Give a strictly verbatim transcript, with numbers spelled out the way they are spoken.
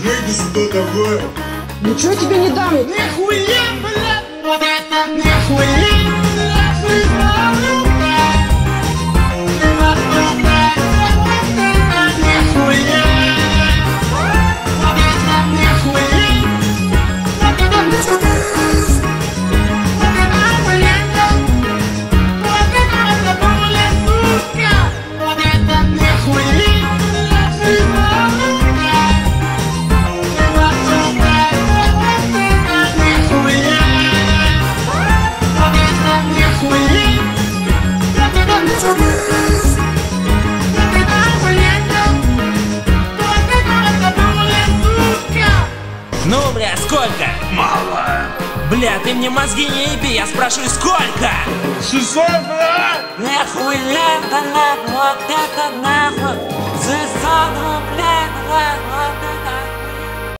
Выйди сюда, давай. Ничего тебе не дам. Нихуя, блядь, вот это нихуя, нихуя. Ну, бля, сколько? Мало. Бля, ты мне мозги не еби, я спрашиваю, сколько? шестьсот, блядь. Нахуя, блядь, вот это нахуй. шестьсот рублей, блядь.